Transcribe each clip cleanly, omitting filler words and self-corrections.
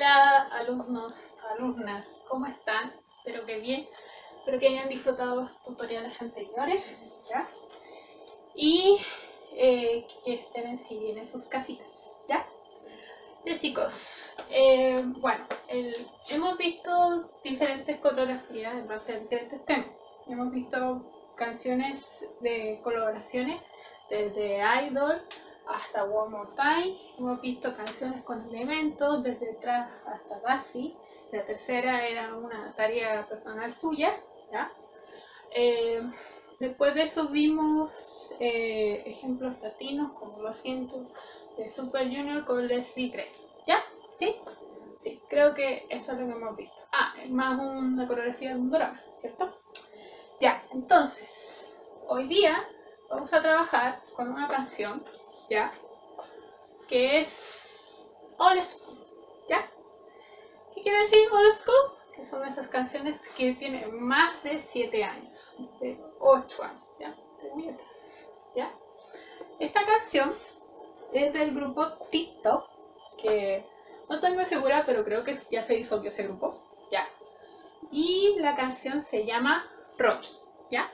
Hola alumnos, alumnas, ¿cómo están? Espero que bien, espero que hayan disfrutado los tutoriales anteriores, ¿ya? Y que estén bien en sus casitas, ¿ya? Ya chicos, bueno, hemos visto diferentes coreografías en base a diferentes temas. Hemos visto canciones de colaboraciones desde Idol hasta One More Time. Hemos visto canciones con elementos desde atrás hasta Basi. La tercera era una tarea personal suya, ¿ya? Después de eso vimos ejemplos latinos como Lo Siento de Super Junior con Leslie Gray, ¿ya? ¿Sí? Sí, creo que eso es lo que hemos visto. Ah, es más una coreografía de un drama, ¿cierto? Ya, entonces, hoy día vamos a trabajar con una canción, ¿ya? Que es Old School, ¿ya? ¿Qué quiere decir Old School? Que son esas canciones que tienen más de 7 años, de 8 años, ¿ya? De muy atrás, ¿ya? Esta canción es del grupo TikTok, que no estoy muy segura, pero creo que ya se disolvió ese grupo, ¿ya? Y la canción se llama Rocky, ¿ya?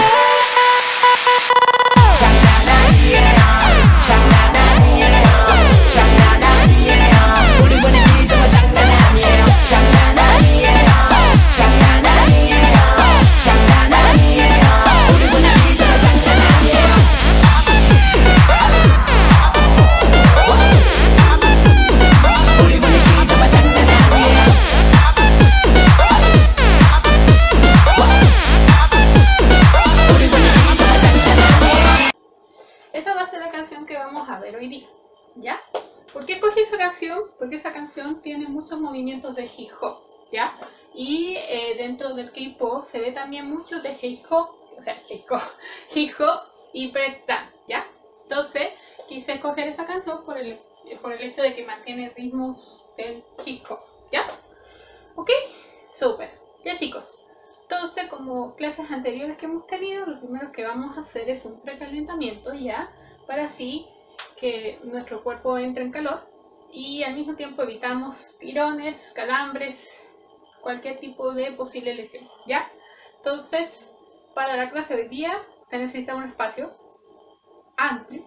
Hoy día, ¿ya? ¿Por qué escogí esa canción? Porque esa canción tiene muchos movimientos de hip hop, ¿ya? Y dentro del K-pop se ve también mucho de hip hop, o sea, hip hop y breakdance, ¿ya? Entonces quise escoger esa canción por el hecho de que mantiene ritmos del hip hop, ¿ya? ¿Ok? Súper. Ya chicos, entonces como clases anteriores que hemos tenido, lo primero que vamos a hacer es un precalentamiento, ¿ya? Para así que nuestro cuerpo entre en calor y al mismo tiempo evitamos tirones, calambres, cualquier tipo de posible lesión, ¿ya? Entonces, para la clase de hoy día, usted necesita un espacio amplio,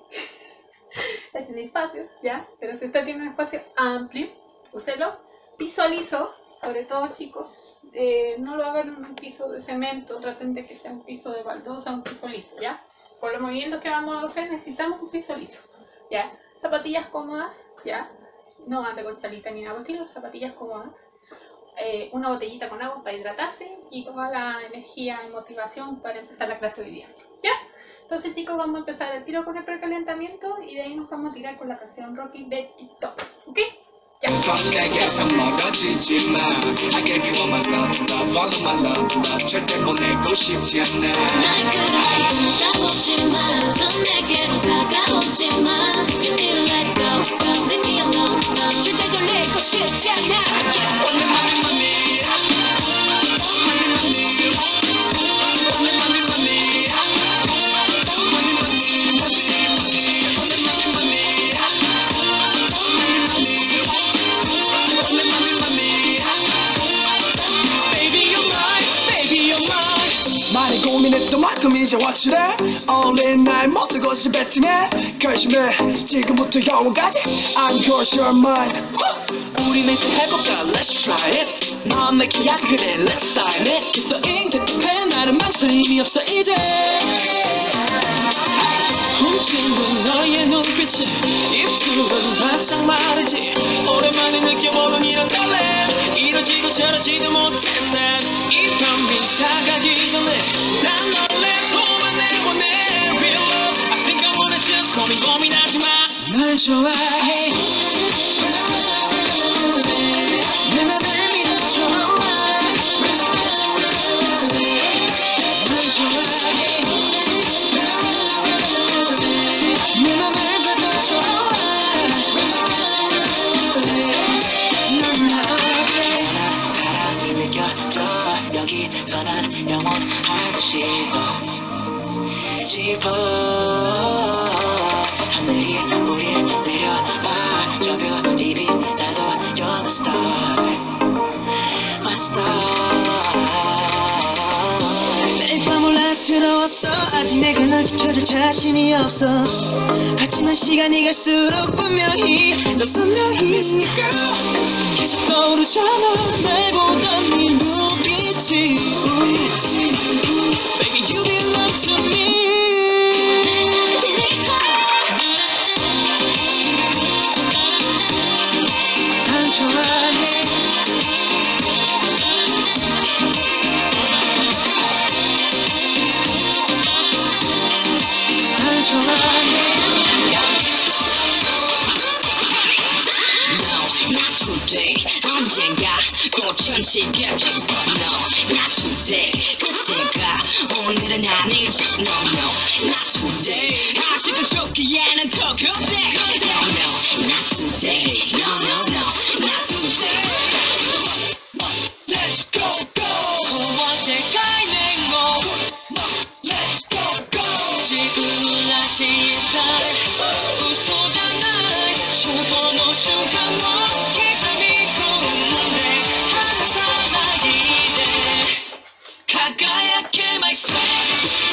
tiene espacio, ¿ya? Pero si usted tiene un espacio amplio, úselo, visualizo, sobre todo chicos, no lo hagan en un piso de cemento, traten de que sea un piso de baldosa, un piso liso, ¿ya? Por los movimientos que vamos a hacer necesitamos un piso liso, ¿ya? Zapatillas cómodas, ¿ya? No ande con chalita ni nada por el estilo, zapatillas cómodas. Una botellita con agua para hidratarse y toda la energía y motivación para empezar la clase de hoy día, ¿ya? Entonces chicos, vamos a empezar el tiro con el precalentamiento y de ahí nos vamos a tirar con la canción Rocky de TikTok, ¿ok? 야. 내게서 멀어지지 마 I gave you all my love, love, all of my love, love 절대 보내고 싶지 않아 날 그렇게 쳐다보지 마 넌 내게로 다가오지 마 You need to let it go, go, leave me alone, no 절대 돌리고 싶지 않아 Money, money, money Money, money Money, money, money Money, money, money 많이 고민했던 만큼 이제 확실해 All in 날 모든 것을 배팅해 결심해 지금부터 영원까지 I'm yours, you're mine 우리 맹세 해볼까 Let's try it 마음의 계약 그래 Let's sign it 깃도인 대답해 나는 망설임이 없어 이제 훔치는 너의 눈빛에 입술은 바짝 마르지 오랜만에 느껴보는 이런 떨림 이러지도 저러지도 못해 난 이 밤이 다가기 전에 난 너를 내보만 내보내 Real love I think I wanna just 고민하지 마 널 좋아해 내 맘을 믿어줘 널 좋아해 내 맘을 받아줘 넌 나에게 바람이 느껴져 여기서 난 영원하고 싶어 하늘이 우릴 내려봐 저 별이 빛나도 영원 my star. 매일 밤 올라스러웠어. 아직 내가 널 지켜줄 자신이 없어. 하지만 시간이 갈수록 분명히 더 선명히 Missing you girl. 계속 떠오르잖아 날 보던 네 눈빛이. Baby you belong to me. 난 좋아해. 난 좋아해. No, not today. 언젠가 꽃천지겠지. No, not today. 그때가 오늘은 아니지. No, no, not today. 아직은 좋기에는 더 그때. No, no, not today. No, no, no, not today. Let's go, go. 무엇일까이 내고. Let's go, go. 지금은 다시 start. 웃어잖아. 저번 순간 뭐 계산이 고운데 하나 살아있네. 가까이게 myself.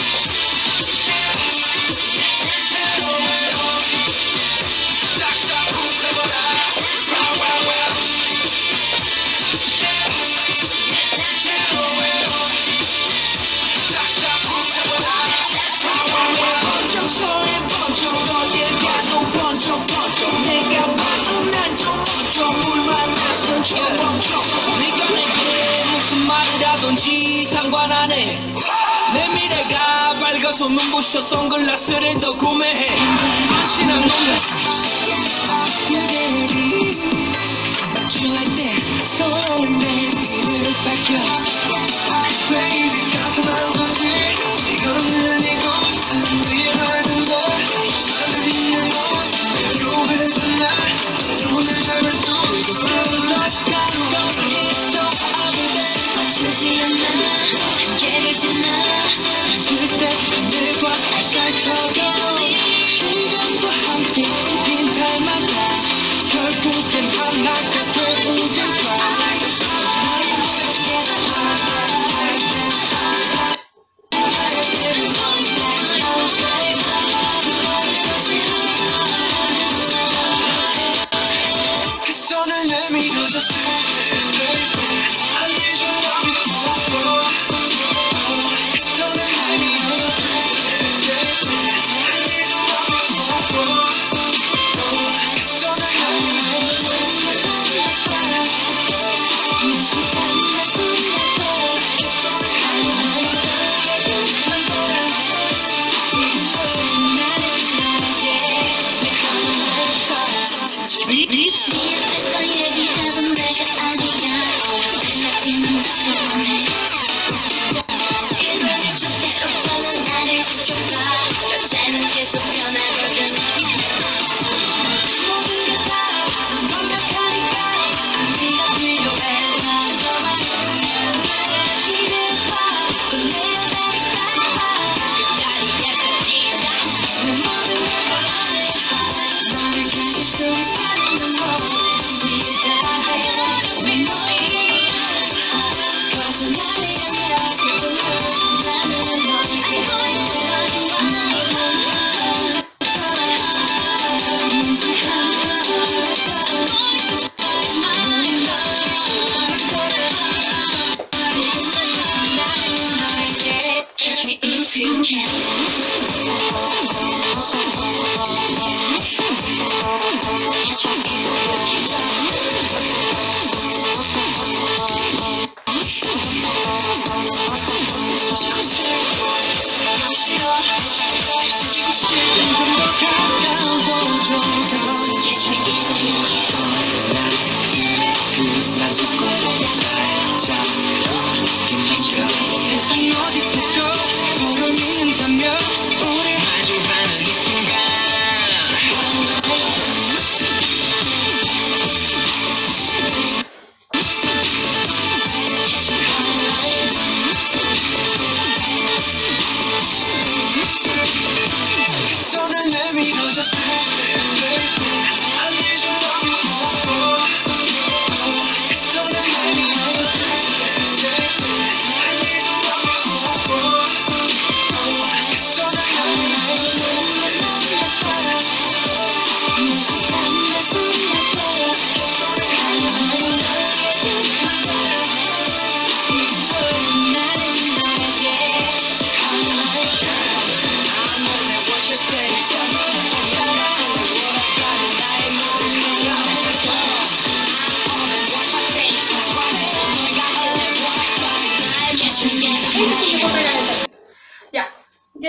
내가 봐도 난 좀 먼저 물 만나서 좀 멈춰. 네가 내게 무슨 말을 하던지 상관 안 해. 내 미래가 밝아서 눈부셔 선글라스를 더 구매해. 진한 놈들 좋아할 때 설레는 미래를 밝혀. Baby 가슴 아프지 네가 없는 이곳은 위험한 걸. 맞추지 않아 함께가잖아. 그때 하늘과 햇살처럼 시간과 함께 우린 닮아가. 결국엔 하나가 돼 우린 다. 그 손을 내밀어줬을 때 I need your love before. 그 손을 내밀어줬을 때 I need your love before.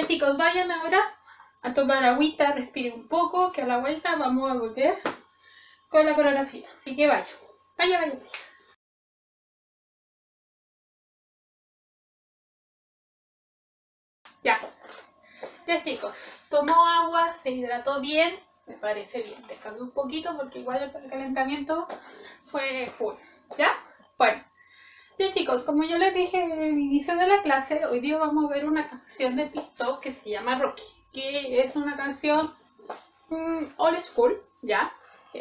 Ya chicos, vayan ahora a tomar agüita, respiren un poco, que a la vuelta vamos a volver con la coreografía. Así que vaya. Ya chicos, tomó agua, se hidrató bien, me parece bien. Descansó un poquito porque igual el calentamiento fue full, ¿ya? Bueno, ya chicos, como yo les dije en el inicio de la clase, hoy día vamos a ver una canción de TikTok que se llama Rocky, que es una canción old school, ¿ya?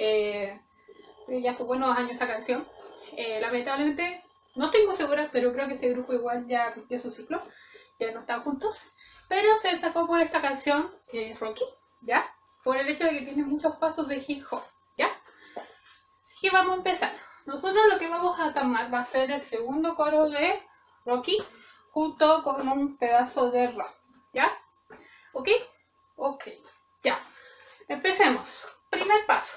Ya hace buenos años esa canción. Lamentablemente, no estoy muy segura, pero creo que ese grupo igual ya cumplió su ciclo, ya no están juntos. Pero se destacó por esta canción, que es Rocky, ¿ya? Por el hecho de que tiene muchos pasos de hip hop, ¿ya? Así que vamos a empezar. Nosotros lo que vamos a tomar va a ser el segundo coro de Rocky, junto con un pedazo de rap, ¿ya? ¿Ok? Ok, ya. Empecemos. Primer paso.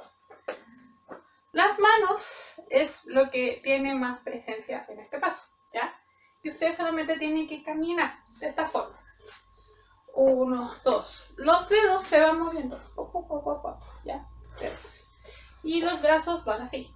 Las manos es lo que tiene más presencia en este paso, ¿ya? Y ustedes solamente tienen que caminar de esta forma. 1, 2. Los dedos se van moviendo. ¿Ya? Dedos. Y los brazos van así.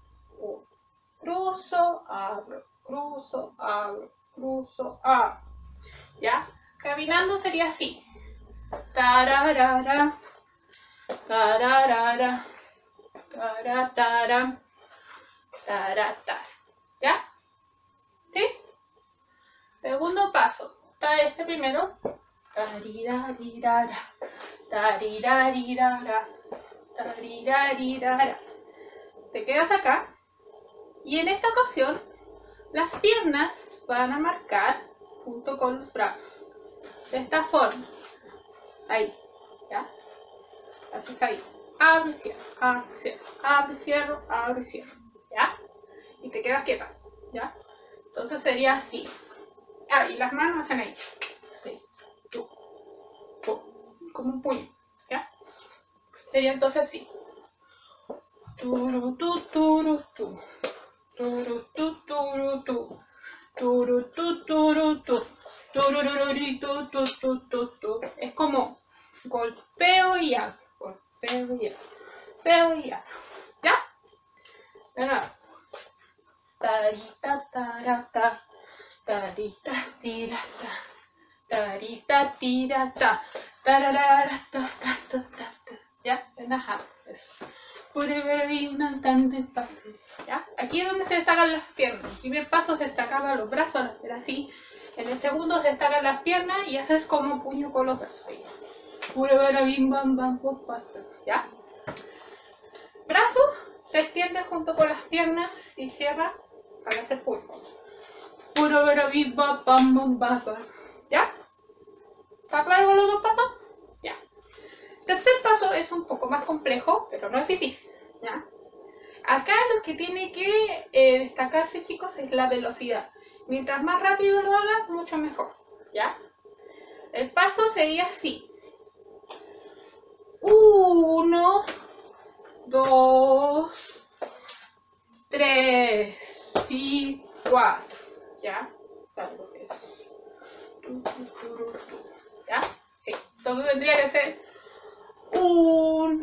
Cruzo, abro, cruzo, abro, cruzo, abro. ¿Ya? Caminando sería así. Tararara, tararara, taratara, taratara. ¿Ya? ¿Sí? Segundo paso. Está este primero. Tarirarirara, tarirarirara, tarirarirara. Te quedas acá y en esta ocasión las piernas van a marcar junto con los brazos de esta forma. Ahí, ¿ya? Así está ahí. Abre y cierro, abre y cierro, abre y cierro, abre y cierro, ¿ya? Y te quedas quieta, ¿ya? Entonces sería así. Ah, y las manos hacen ahí. Como un puño, ¿ya? Sería entonces así. Turu tu turu tu. Turu tu turu tu. Turu tu turu tu. Tururururitu tu tu tu tu. Es como golpeo y hago. Golpeo y hago. Golpeo y hago. ¿Ya? De nuevo. Tarita tarata. Tarita tirata. Tarita tirata. ¿Ya? Ajá, eso. ¿Ya? Aquí es donde se destacan las piernas. En el primer paso se destacaban los brazos, era así. En el segundo se destacan las piernas y haces como puño con los brazos. Ahí. ¿Ya? Brazo se extiende junto con las piernas y cierra para hacer puño. ¿Ya? ¿Está claro con los dos pasos? Ya. Tercer paso es un poco más complejo, pero no es difícil, ¿ya? Acá lo que tiene que destacarse, chicos, es la velocidad. Mientras más rápido lo hagas, mucho mejor, ¿ya? El paso sería así. 1, 2, 3 y 4, ¿ya? Algo que es. ¿Ya? Sí. Entonces tendría que ser 1,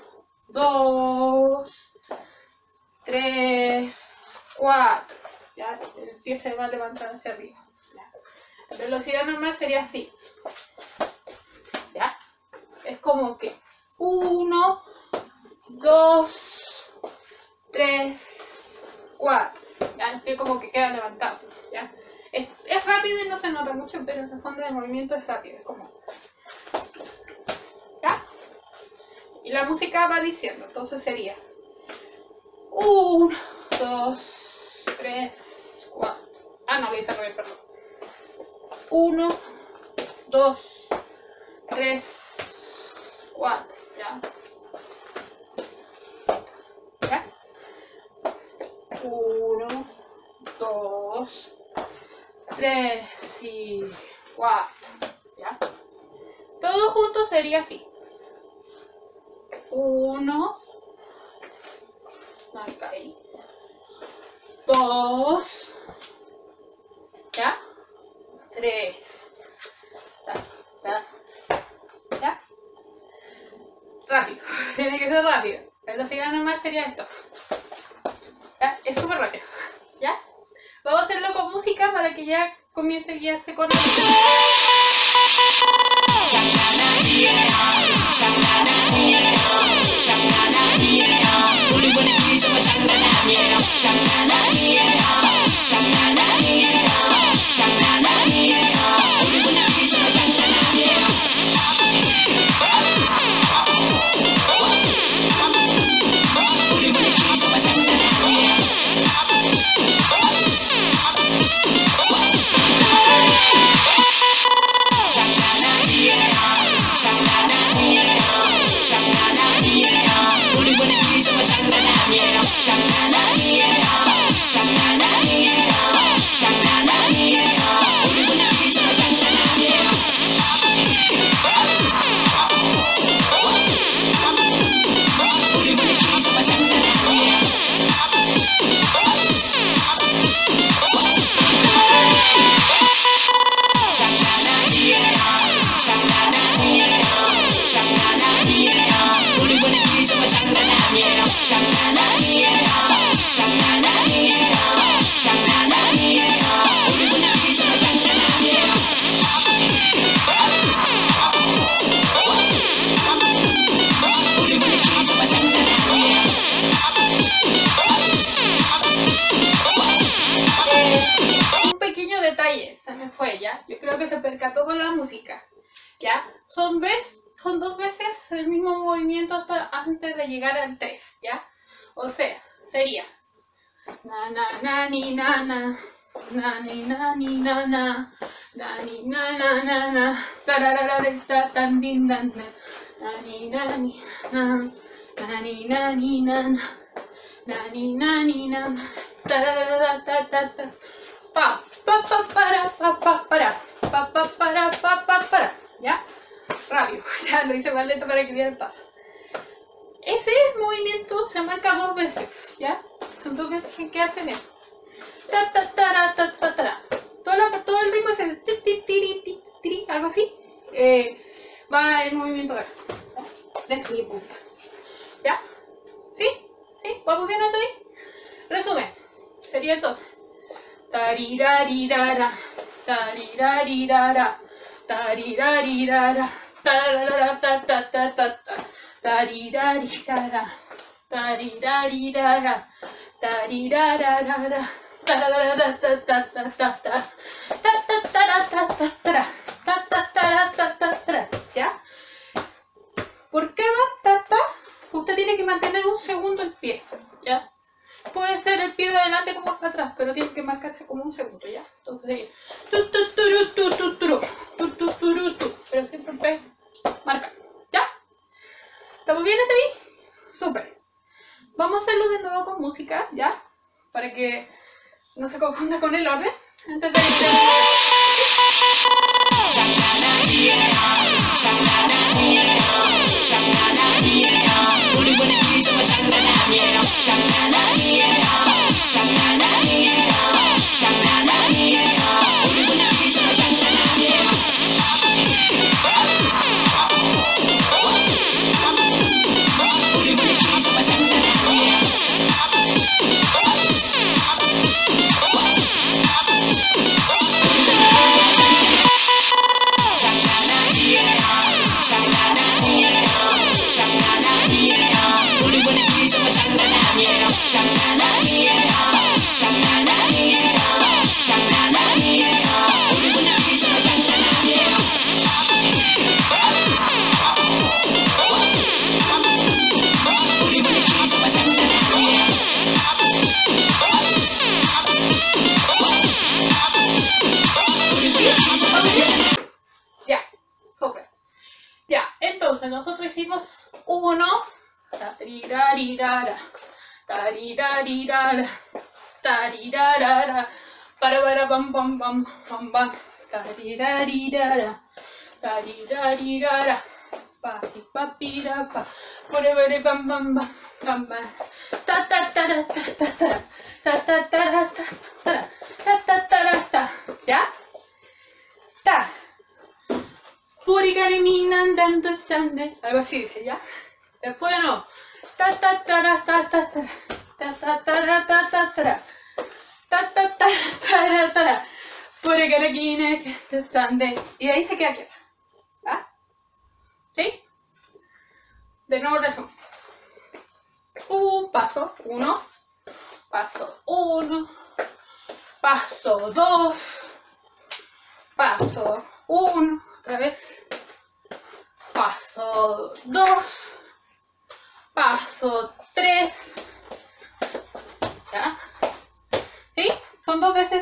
2, 3, 4. ¿Ya? El pie se va a levantar hacia arriba. ¿Ya? La velocidad normal sería así. ¿Ya? Es como que 1, 2, 3, 4. ¿Ya? El pie como que queda levantado. ¿Ya? Es rápido y no se nota mucho, pero en el fondo del movimiento es rápido. Es como... ¿Ya? Y la música va diciendo, entonces sería 1, 2, 3, 4. Ah, no, lo hice al revés, perdón. 1, 2, 3, 4. ¿Ya? ¿Ya? 1, 2, 3 y 4. ¿Ya? Todo junto sería así. 1, marca ahí. 2, ¿ya? 3, tiene que ser rápido. La velocidad normal sería esto. ¿Ya? Es súper rápido. ¿Ya? Vamos a hacerlo con música para que ya comience a guiarse con la música. Se me fue, ¿ya? Yo creo que se percató con la música, ¿ya? Son dos veces el mismo movimiento hasta antes de llegar al 3, ¿ya? O sea, sería na na na ni na na na ni na ni na na na ni na na na na tararara ta tan din dan na ni na ni na na ni na ni na na ni na ni na tararara ta ta ta pa pa pa para pa pa para pa pa para, ¿ya? Rápido, ya lo hice más lento para que diera el paso. Ese movimiento se marca dos veces, ¿ya? Son dos veces en que hacen eso. Ta ta ta ta ta ta. Todo el ritmo es el ti ti ti ti ti, algo así. Va el movimiento de mi punta, ¿ya? ¿Sí? ¿Sí? ¿Vamos bien hasta ahí? Resumen, sería entonces tarirarirara, tarirarirara, tarirarirara, tararara ta ta ta ta ta, tarirarirara, tarirarirara, tarirarara, tararara ta ta ta ta ta, ta ta ta ta ta ta ta ta, ¿ya? ¿Por qué va ta ta? Usted tiene que mantener un segundo el pie, ¿ya? Puede ser el pie de adelante como hasta atrás, pero tiene que marcarse como un segundo, ¿ya? Entonces sería pero siempre marca, ¿ya? ¿Estamos bien hasta ahí? Súper. Vamos a hacerlo de nuevo con música, ¿ya? Para que no se confunda con el orden. Antes de nosotros hicimos uno, tarirarirara, tarirarirara, tarirarara, para pam pam pam pam pam, tarirarirara, tarirarirara, papi papira pa, para pam pam pam pam pam, ta ta ta ta ta ta ta ta ta ta ta ta ta, ¿ya? Ta. Algo así dice, ¿ya? Después no. ta ta ta ta ta ta ta ta ta ta ta ta. Ta ta ta ta ta. Por aquí y ahí se queda quieta. ¿Ah? ¿Sí? De nuevo resumen. Un paso 1, paso 1, paso 2, paso 1, otra vez, paso 2, paso 3, ¿ya? ¿Sí? ¿Son 2 veces?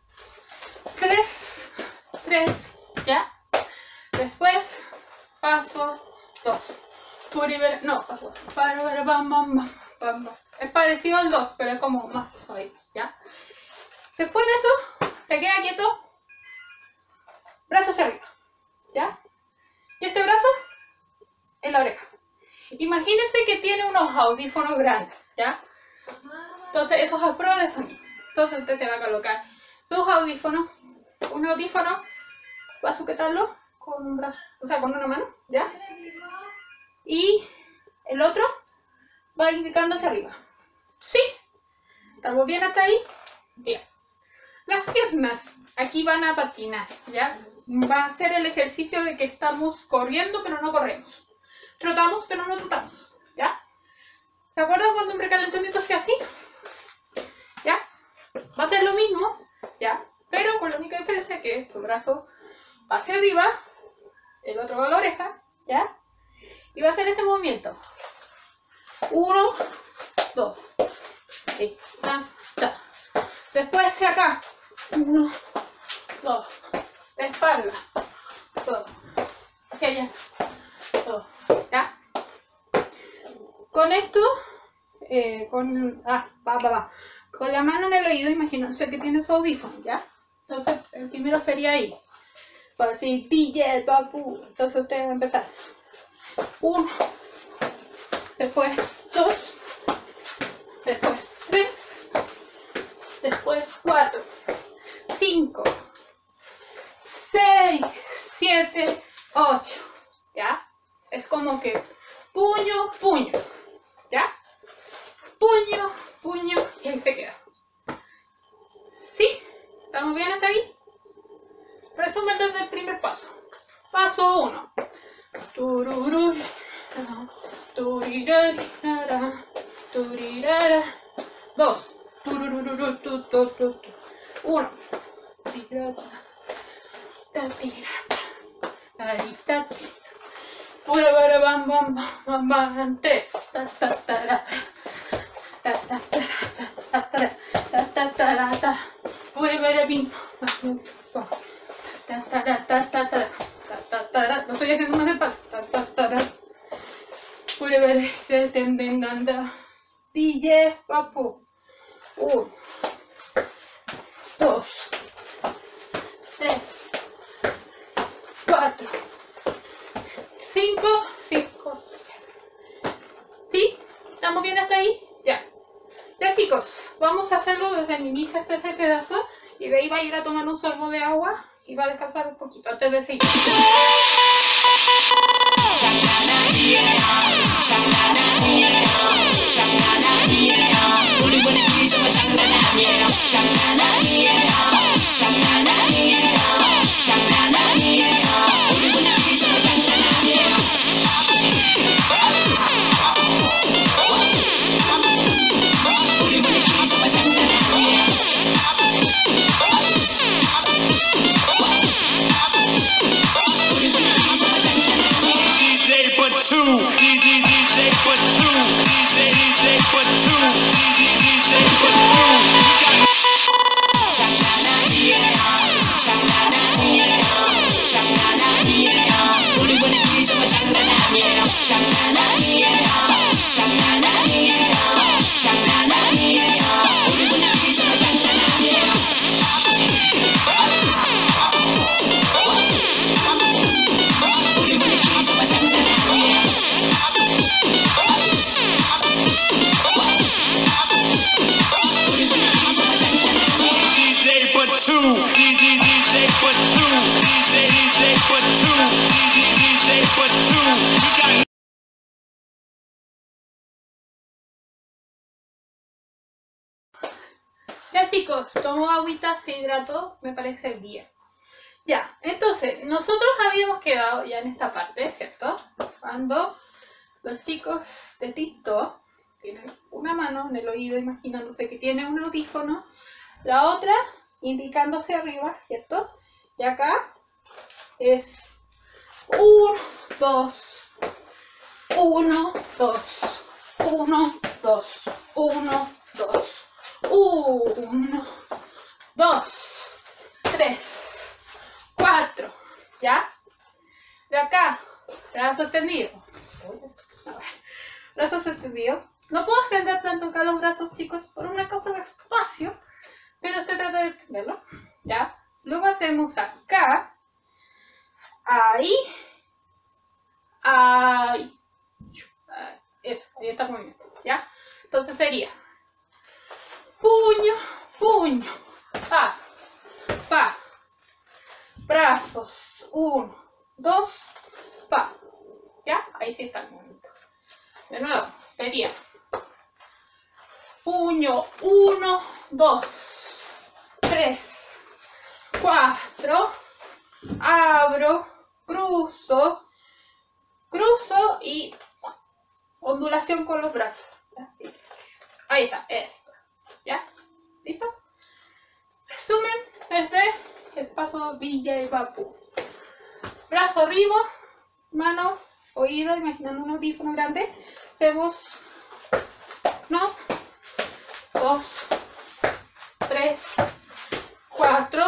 3, ¿ya? Después, paso 2. No, paso 2. Es parecido al 2, pero es como más suave, ¿ya? Después de eso, se queda quieto, brazo hacia arriba, ¿ya? Y este brazo en la oreja. Imagínense que tiene unos audífonos grandes, ¿ya? Entonces, esos es prueba de sonido. Entonces, usted te va a colocar sus audífonos, un audífono, va a sujetarlo con un brazo, o sea, con una mano, ¿ya? Y el otro va indicando hacia arriba. ¿Sí? ¿Estamos bien hasta ahí? Bien. Las piernas aquí van a patinar, ¿ya? Va a ser el ejercicio de que estamos corriendo, pero no corremos. Trotamos, pero no trotamos, ¿ya? ¿Se acuerdan cuando un precalentamiento sea así? ¿Ya? Va a ser lo mismo, ¿ya? Pero con la única diferencia que su brazo va hacia arriba, el otro va a la oreja, ¿ya? Y va a hacer este movimiento. 1, 2. Ahí, ta. Después hacia acá. 1, 2. De espalda. 2. Hacia allá. 2. ¿Ya? Con esto, con la mano en el oído, imagínense que tiene su audífono, ¿ya? Entonces, el primero sería ahí. Para decir, DJ, papu. Entonces usted va a empezar. 1, después 2, después 3, después 4, 5, 6, 7, 8, ¿ya? Es como que puño, puño, ¿ya? Puño, puño, y ahí se queda. ¿Sí? ¿Estamos bien hasta ahí? Resumen desde el primer paso. Paso 1. Tururú, turirara, turirara. 2. Tururú, 1. Tirata, tatirata, taritata. Pura bara bam bam bam bam. 3. Tatatarata, tatatarata, tatatarata. Pura bara bim bam bam. Tatatarata. No estoy haciendo más despacio. Pura bara tendendanda. DJ papu. 1, 2, 3, 4, 5, 5, 7. ¿Sí? ¿Estamos bien hasta ahí? Ya. Ya chicos, vamos a hacerlo desde el inicio hasta este pedazo y de ahí va a ir a tomar un sorbo de agua y va a descansar un poquito antes de seguir. Ya chicos, tomo agüita, se hidrató, me parece bien. Ya, entonces, nosotros habíamos quedado ya en esta parte, ¿cierto? Cuando los chicos de TikTok tienen una mano en el oído imaginándose que tiene un audífono, la otra indicando hacia arriba, ¿cierto? Y acá es 1, 2, 1, 2, 1, 2, 1, 2, 1, 2, 3, 4, ¿ya? De acá, brazo extendido. Brazos extendidos. No puedo extender tanto acá los brazos, chicos, por una cosa de espacio, pero usted trata de extenderlo, ¿ya? Luego hacemos acá, ahí, ahí. Eso, ahí está el movimiento, ¿ya? Entonces sería puño, puño, pa, pa, brazos, 1, 2, pa, ¿ya? Ahí sí está el movimiento. De nuevo, sería puño, 1, 2, 3, 4, abro, cruzo, cruzo y ondulación con los brazos. ¿Ya? Ahí está, eso. ¿Ya? ¿Listo? Resumen desde el paso Villa y Papú. Brazo arriba, mano, oído, imaginando un audífono grande. Hacemos 1, 2, 3, 4,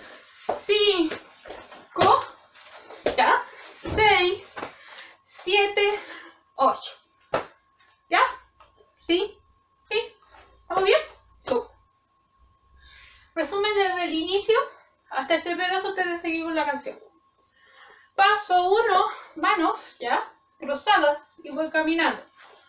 5, ¿ya? 6, 7, 8. ¿Ya? ¿Sí? ¿Sí? ¿Estamos bien? Súper. Resumen desde el inicio hasta este pedazo antes de seguir con la canción. Paso 1, manos, ¿ya? Cruzadas y voy caminando.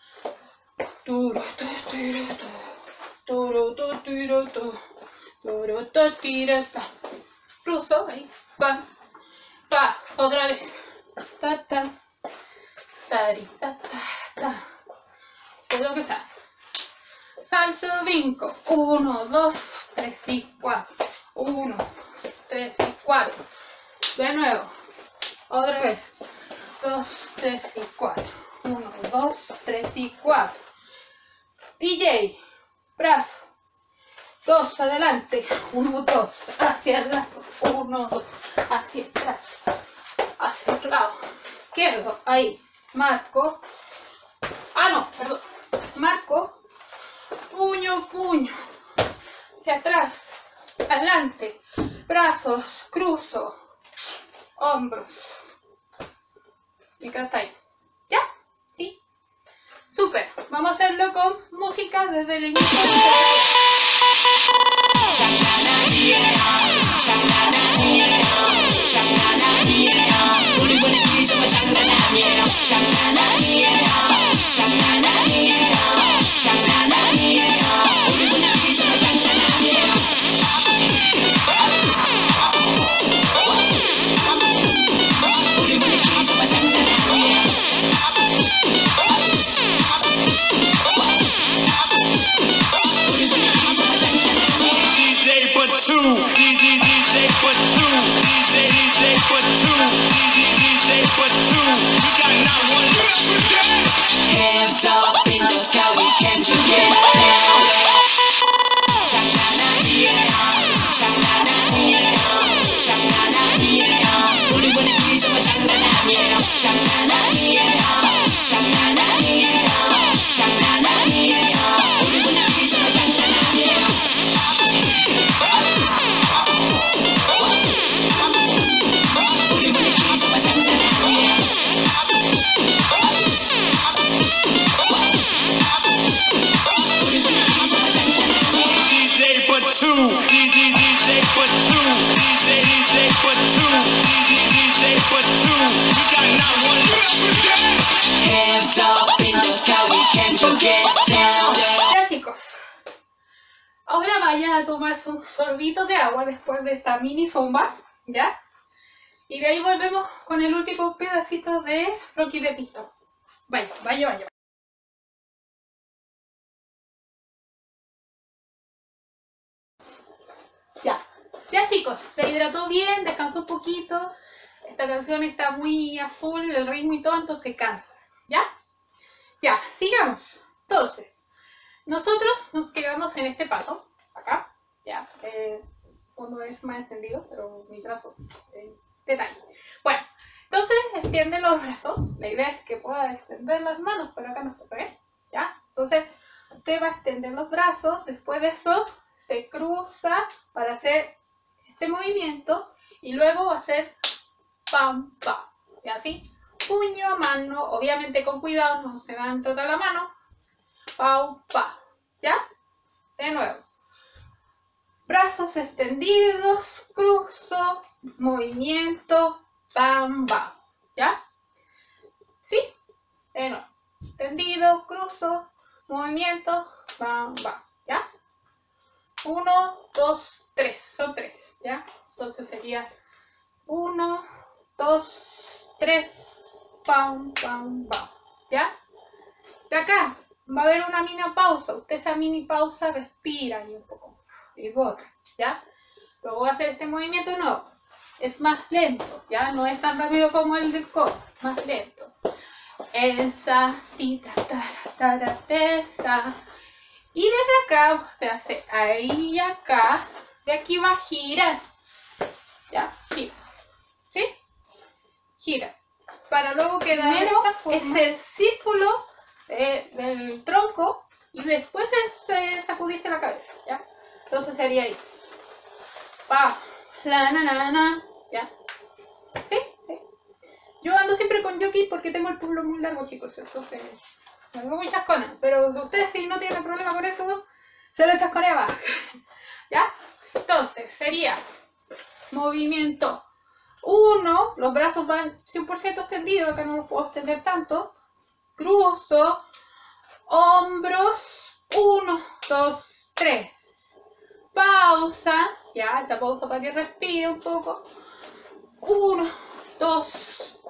Cruzo, ahí, pa, pa, otra vez. Ta, ta, tari, ta, ta, ta. Pues lo que sale. Salso vinco. 1, 2, 3 y 4. 1, 2, 3 y 4. De nuevo. Otra vez. 2, 3 y 4. 1, 2, 3 y 4. DJ. Brazo. 2 adelante. 1, 2. Hacia el lado. 1, 2. Hacia atrás. Hacia el lado. Izquierdo. Ahí. Marco. Ah, no. Perdón. Marco. Puño, puño. Hacia atrás. Adelante. Brazos. Cruzo. Hombros. Me quedo hasta ahí. ¿Ya? ¿Sí? Súper. Vamos a hacerlo con música desde el inicio. Ya chicos, ahora vayan a tomarse un sorbito de agua después de esta mini zumba, ¿ya? Y de ahí volvemos con el último pedacito de Rocky de TikTok. Vaya, vaya, vaya. chicos, se hidrató bien, descansó un poquito. Esta canción está muy a full, el ritmo y todo, entonces cansa. ¿Ya? Ya, sigamos. Entonces, nosotros nos quedamos en este paso, acá. Ya, fondo es más extendido, pero mis brazos en detalle. Bueno, entonces extiende los brazos. La idea es que pueda extender las manos, pero acá no se ve. ¿Ya? Entonces, usted va a extender los brazos. Después de eso, se cruza para hacer este movimiento. Y luego va a hacer pam, pam. Y así, puño a mano. Obviamente con cuidado, no se va a trotar la mano. Pau, pa. ¿Ya? De nuevo. Brazos extendidos, cruzo, movimiento, bam, bam. ¿Ya? ¿Sí? De nuevo. Extendido, cruzo, movimiento, bam, bam. ¿Ya? 1, 2, 3. Son 3. ¿Ya? Entonces sería 1, 2, 3, bam, bam, bam. ¿Ya? De acá va a haber una mini pausa. Usted esa mini pausa respira y un poco. Y bota, ¿ya? Luego va a hacer este movimiento nuevo. Es más lento, ¿ya? No es tan rápido como el del core, más lento. Esa, tita, tara, testa. Y desde acá usted hace ahí y acá. De aquí va a girar. ¿Ya? Gira. ¿Sí? Gira. Para luego quedar es el círculo del tronco y después es sacudirse la cabeza, ¿ya? Entonces sería ahí. Pa, la, na, ¿ya? ¿Sí? ¿Sí? Yo ando siempre con jockey porque tengo el pueblo muy largo, chicos. Entonces, me hago muy chascona. Pero ustedes, si no tienen problema con eso, se lo chasconeaba. ¿Ya? Entonces, sería movimiento 1. Los brazos van 100% extendidos. Acá no los puedo extender tanto. Cruzo. Hombros. 1, 2, 3. Pausa, ya, esta pausa para que respire un poco. 1, 2,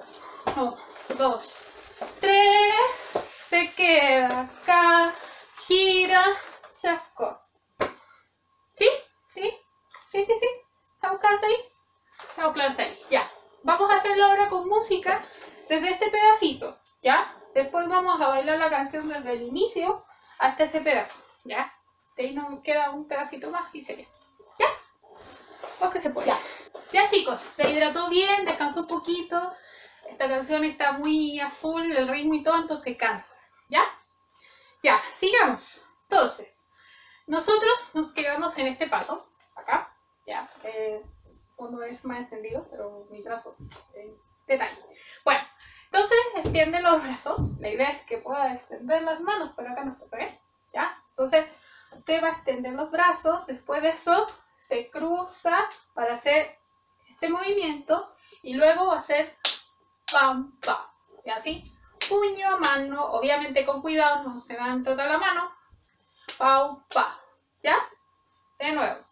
3. Se queda acá, gira, chasco. ¿Sí? ¿Sí? ¿Sí? ¿Sí? ¿Sí? ¿Estamos claros ahí? Estamos claros ahí, ya. Vamos a hacerlo ahora con música desde este pedacito, ¿ya? Después vamos a bailar la canción desde el inicio hasta ese pedazo, ¿ya? De ahí nos queda un pedacito más y sería. ¿Ya? ¿O que se puede? Ya chicos, se hidrató bien, descansó un poquito. Esta canción está muy a full, el ritmo y todo, entonces cansa. ¿Ya? Ya, sigamos. Entonces, nosotros nos quedamos en este paso, acá. Ya, fondo es más extendido, pero mis brazos en detalle. Bueno, entonces extiende los brazos. La idea es que pueda extender las manos, pero acá no se ve. ¿Ya? Entonces, usted va a extender los brazos. Después de eso, se cruza para hacer este movimiento. Y luego va a hacer pam, pam. Y así, puño a mano. Obviamente con cuidado, no se va a trotar la mano. Pau, pa. ¿Ya? De nuevo.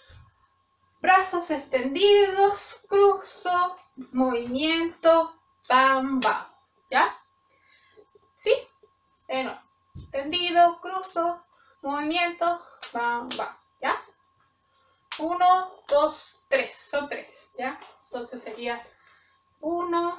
Brazos extendidos, cruzo, movimiento, bam, bam. ¿Ya? ¿Sí? De nuevo. Extendido, cruzo, movimiento, bam, bam. ¿Ya? 1, 2, 3. Son 3. ¿Ya? Entonces sería 1,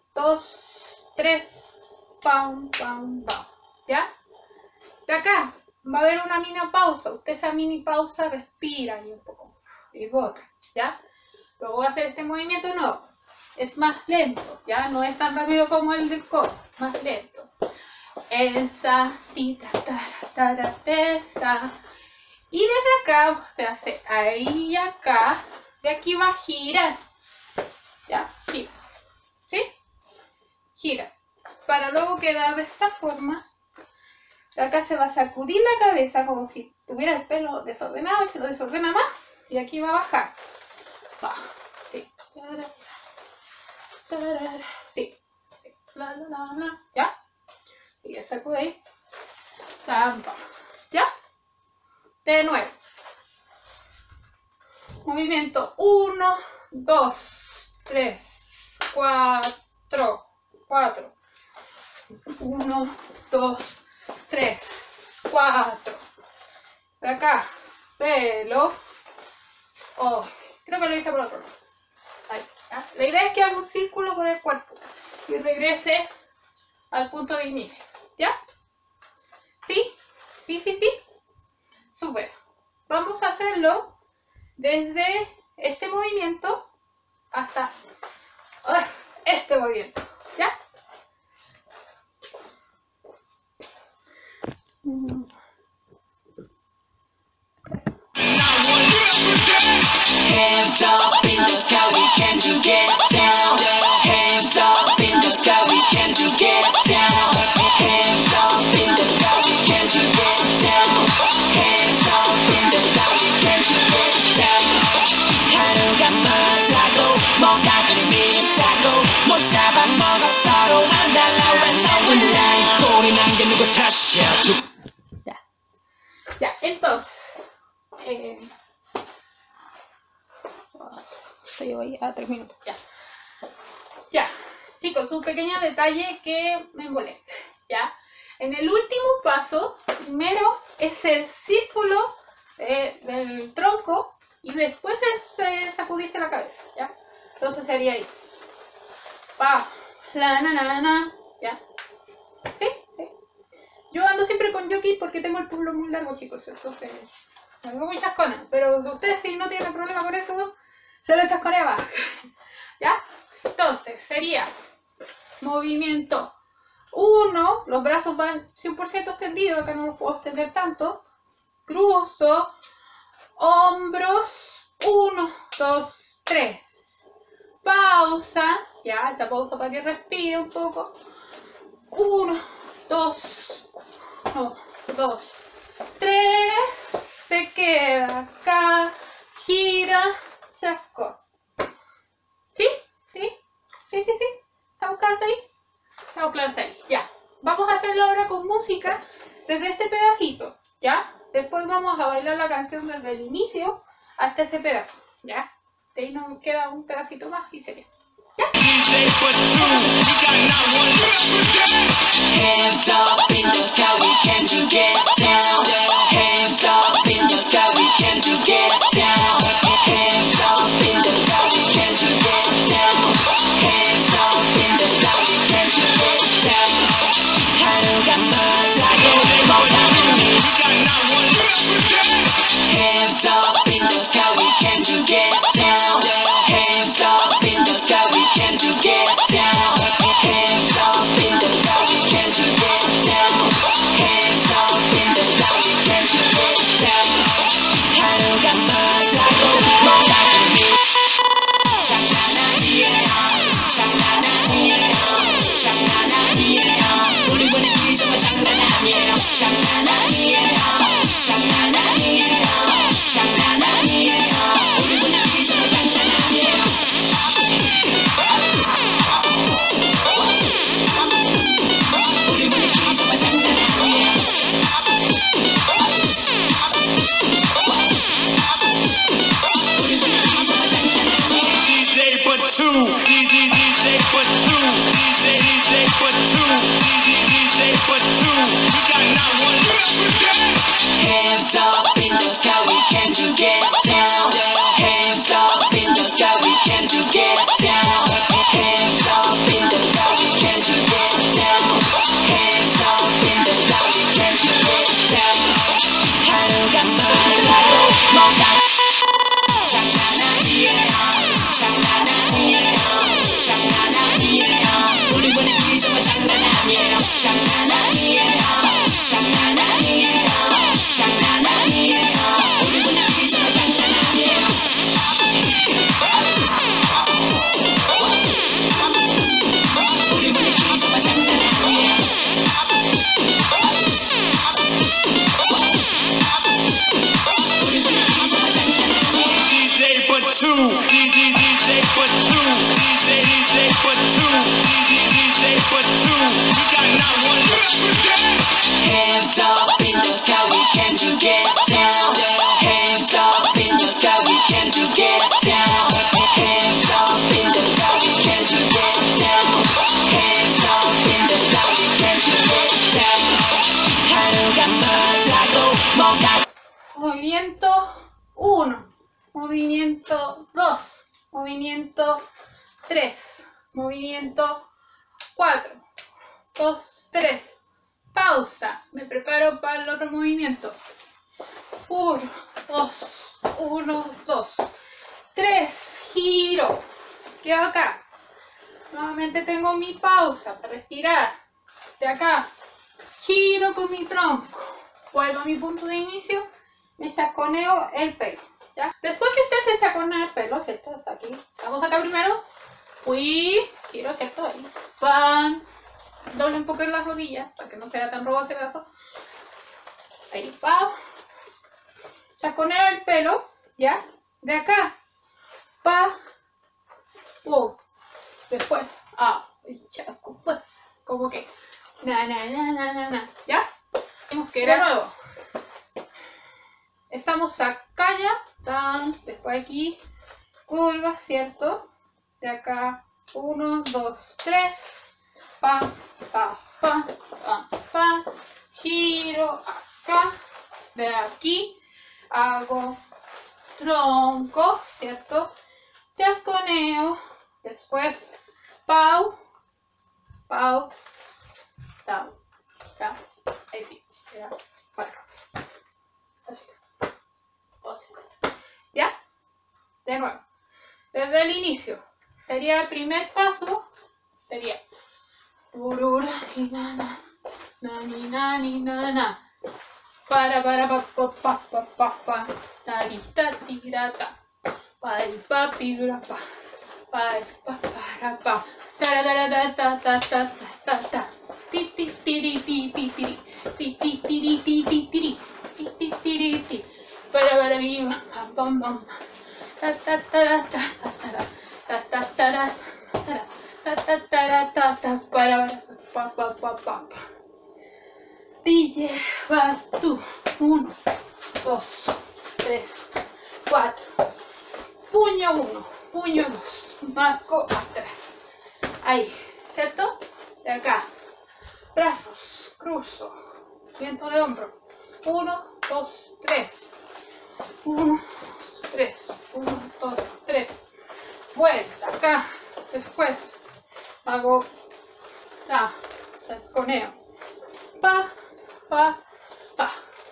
2, 3, bam, bam, bam. ¿Ya? De acá va a haber una mini pausa. Usted esa mini pausa respira y un poco. Y bota, ¿ya? Luego va a hacer este movimiento nuevo. Es más lento, ¿ya? No es tan rápido como el del core, más lento. Esa, tita, tara, testa. Y desde acá usted hace ahí y acá. De aquí va a girar. ¿Ya? Gira. ¿Sí? Gira. Para luego quedar de esta forma. De acá se va a sacudir la cabeza como si tuviera el pelo desordenado y se lo desordena más. Y aquí va a bajar. Va. Sí. Sí. Sí. ¿Ya? Y ya sacude ahí. Tampa. ¿Ya? De nuevo. Movimiento 1, 2, 3, 4. 1, 2, 3, 4. De acá. Pelo. Oh, Creo que lo hice por otro lado. Ahí, ¿ya? La idea es que haga un círculo con el cuerpo y regrese al punto de inicio. ¿Ya? ¿Sí? ¿Sí, sí, sí? Súper. Vamos a hacerlo desde este movimiento hasta este movimiento. ¿Ya? Hands up in the sky, we can do get down. Hands up in the sky, we can do get down. Hands up in the sky, we can do get down. Hands up in the sky, we can do get down. 하루가 멀다고 뭔가 그리 밉다고 못 잡아먹어 서로 안 달라 왜 너는 나의 꼴이 난 게 누구 탓이야. Ya, entonces. Se llevo ahí a 3 minutos. Ya. Ya, chicos, un pequeño detalle que me molesta. Ya. En el último paso, primero es el círculo del tronco y después es sacudirse la cabeza. Ya. Entonces sería ahí. Pa, la na na na. Ya. ¿Sí? ¿Sí? Yo ando siempre con jockey porque tengo el pueblo muy largo, chicos. Entonces, me hago muy chascona. Pero ustedes, si no tienen problema con eso, se lo chasconea. ¿Ya? Entonces, sería movimiento 1. Los brazos van 100% extendidos. Acá no los puedo extender tanto. Cruzo. Hombros. 1, 2, 3. Pausa. Ya, esta pausa para que respire un poco. 1, 2, 3, se queda acá, gira, chasco. ¿Sí? ¿Sí? ¿Sí, sí, sí? ¿Estamos claros ahí? Estamos claros ahí, ya. Vamos a hacerlo ahora con música desde este pedacito, ¿ya? Después vamos a bailar la canción desde el inicio hasta ese pedazo, ¿ya? De ahí nos queda un pedacito más y sería. ¿Ya? Hands up in the sky, we can do get down. Hands up in the sky, we can do get down. Hands up in the sky, we can do get down. Hands up in the sky, we can do get down. 하루가 멀다고 못하는 일. Hands up in the sky, we can do get down. Hands up in the sky, we can do get down. Hands up in the sky, we can do get down. Hands up in the sky, we can do get down. 하루가 멀다고 못하는 일. 장난 아니에요. 장난 아니에요. 장난 아니에요. 우리 분위기 정말 장난 아니에요. 장난 아니에요. 장난 아니에요. 장난 아니에요. 우리 분위기 정말 장난 아니에요. 우리 분위기 정말 장난 아니에요. 우리 분위기 정말 장난 아니에요. DJ but two, DJ but two, DJ but two, DJ but two. We got not one. Hands up in the sky, we can do get down. Hands up in the sky, we can do get down. Hands up in the sky, we can do get down. Hands up in the sky, we can do get down. 하루가 멀다고 뭔가 장난 아니에요. 장난 아니에요. 장난 아니에요. 우리 분위기 정말 장난 아니에요. 장난 아니에요. 장난 아니에요. 장난 아니에요. 우리 분위기 정말 장난 아니에요. 우리 분위기 정말 장난 아니에요. 우리 분위기 정말 장난 아니에요. DJ but two, DJ but two, DJ but two, DJ but two. We got not one. Hands up in the sky, we can do get down. Hands up in the sky, we can do get down. Hands up in the sky, we can do get down. Hands up in the sky, we can do get down. 하루가 멀다고 뭔가 Movimiento 1. movimiento 2, movimiento 3, movimiento 4, 2, 3, pausa, me preparo para el otro movimiento, 1, 2, 3, giro, quedo acá, nuevamente tengo mi pausa para respirar, de acá, giro con mi tronco, vuelvo a mi punto de inicio, me chaconeo el pelo, ¿ya? Después que usted se chaconea el pelo, ¿cierto? Hasta aquí, vamos acá primero, giro, ¿cierto? Ahí, pan, doble un poco en las rodillas, para que no sea tan robo ese brazo, ahí, pa, chaconeo el pelo, ¿ya? De acá, pa, después, chaco, pues, como que, ¿ya? Tenemos que ir de nuevo. Estamos acá ya, después aquí, curva, ¿cierto? De acá, 1, 2, 3, pa, pa, pa, pa, pa, giro acá, de aquí, hago tronco, ¿cierto? Chasconeo, después, pau, pau, down, down, ahí sí, ya, bueno, así, ¿ya? De nuevo, desde el inicio, sería el primer paso, sería, turura, ni nana, nani, nani, nana, para, pa, tari, tati, rata, pari, papi, grapa, pari, pa, para, pa, tara, ta, ta, ta, ta, ta, ta, ti, ti, tiri, ti, ti, tiri, ti, ti, tiri, ti, ti, tiri, ti, ti, tiri, ti, para, viva, pam, pam, ta, ta, ta, ta, ta, ta, ta, ta, para, pa. DJ, vas tú, 1, 2, 3, 4, puño 1, puño 2, marco atrás, ahí, ¿cierto? De acá, brazos, cruzo, viento de hombro, 1, 2, 3, 1, 3, 1, 2, 3, vuelta acá, después hago, chasconeo, pa, pa, pa.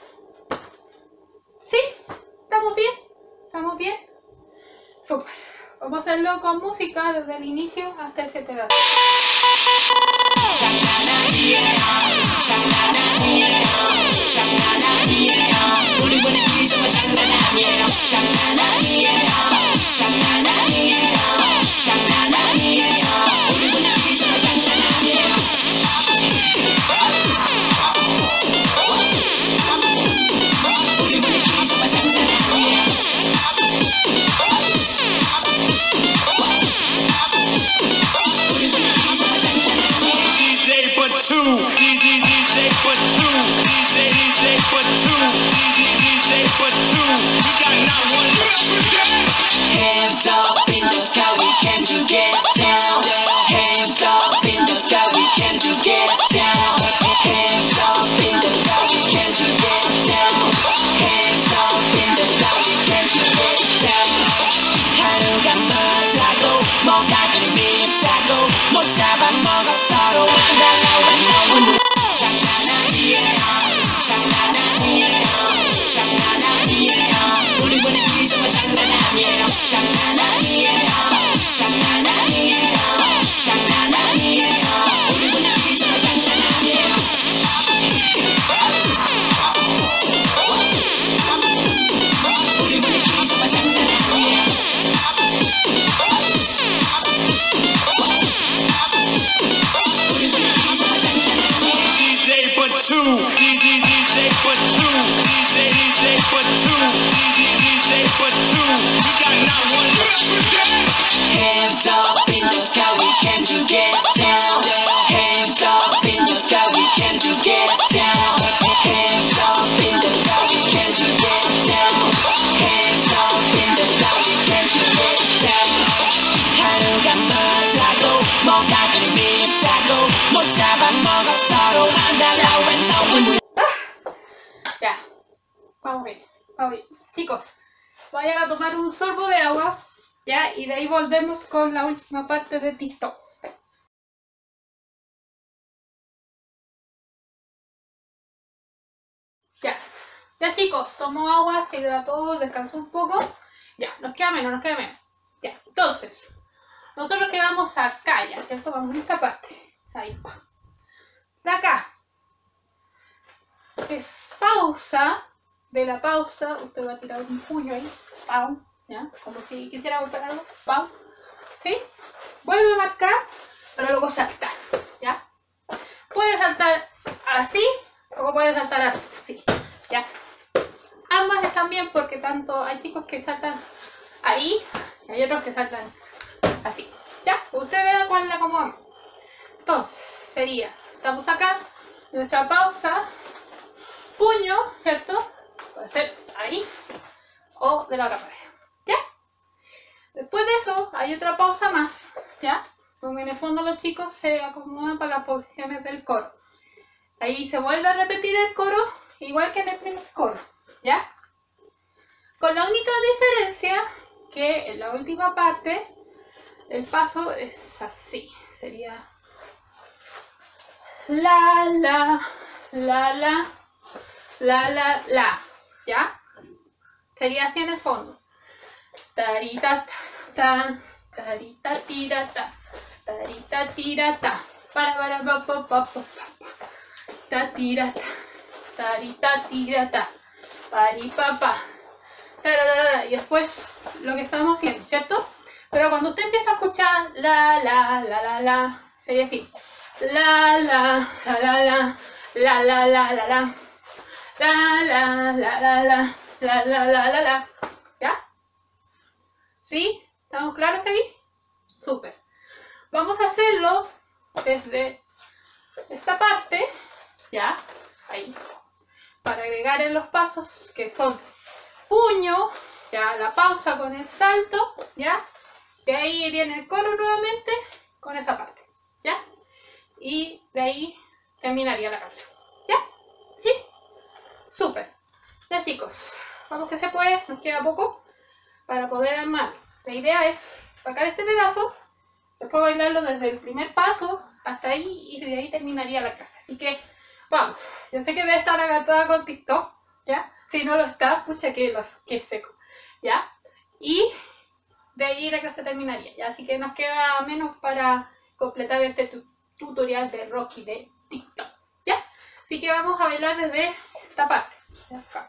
¿Sí? ¿Estamos bien? ¿Estamos bien? Súper. Vamos a hacerlo con música desde el inicio hasta ese pedazo. Hands up. vayan a tomar un sorbo de agua, ¿ya? Y de ahí volvemos con la última parte de TikTok. Ya chicos, tomó agua, se hidrató, descansó un poco. Ya, nos queda menos. Ya, entonces, nosotros quedamos acá, ya, ¿cierto? Vamos en esta parte. Ahí. De acá. Es pausa. De la pausa, usted va a tirar un puño ahí. Pau. ¿Ya? Como si quisiera golpear algo. Pau. ¿Sí? Vuelve a marcar, pero luego saltar. ¿Ya? Puede saltar así, como puede saltar así. ¿Ya? Ambas están bien porque tanto hay chicos que saltan ahí y hay otros que saltan así. ¿Ya? Usted vea cuál le acomoda. Entonces, sería, estamos acá, nuestra pausa, puño, ¿cierto? Puede ser ahí o de la otra pared. ¿Ya? Después de eso, hay otra pausa más, ¿ya? Donde en el fondo los chicos se acomodan para las posiciones del coro. Ahí se vuelve a repetir el coro, igual que en el primer coro, ¿ya? Con la única diferencia que en la última parte el paso es así, sería la, la, la, la, la, la, la, ¿ya? Sería así en el fondo. Tarita, ta, tarita, tira, ta, tarita, tira, ta, para, pa, pa, pa, pa, ta, tira, ta, tarita, tira, ta, pari, pa, pa. Y después lo que estamos haciendo, ¿cierto? Pero cuando usted empieza a escuchar la, sería así. La, ¿ya? ¿Sí? ¿Estamos claros, Kevin? Súper. Vamos a hacerlo desde esta parte, ¿ya? Ahí. Para agregar en los pasos que son puño, ya, la pausa con el salto, ¿ya? De ahí viene el coro nuevamente con esa parte, ¿ya? Y de ahí terminaría la canción, ¿ya? ¿Sí? Súper. Ya chicos, vamos que se puede, nos queda poco para poder armar. La idea es sacar este pedazo, después bailarlo desde el primer paso hasta ahí y de ahí terminaría la clase. Así que vamos, yo sé que debe estar agatada con TikTok, ¿ya? Si no lo está, pucha que seco, ¿ya? Y de ahí la clase terminaría, ¿ya? Así que nos queda menos para completar este tutorial de Rocky de TikTok, ¿ya? Así que vamos a bailar desde esta parte, ¿ya? Acá.